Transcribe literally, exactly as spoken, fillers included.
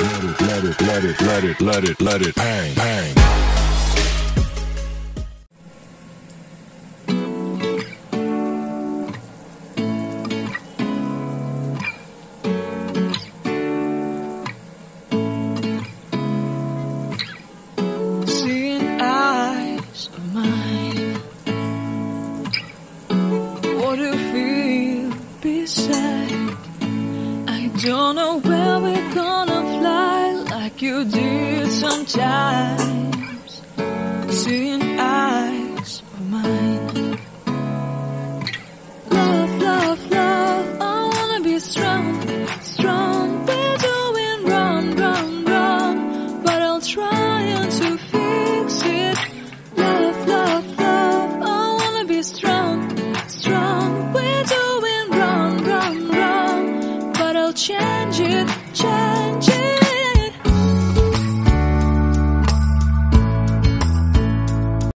let it, let it, let it, let it, let it bang, bang. Seeing eyes of mine, what do you feel beside? I don't know where we're gonna fly like you did sometimes. Seeing eyes of mine. Love, love, love, I wanna be strong, strong. We're doing wrong, wrong, wrong, but I'll try to fix it. Love, love, love, I wanna be strong, strong. We're doing wrong, wrong, wrong, but I'll change it, change it.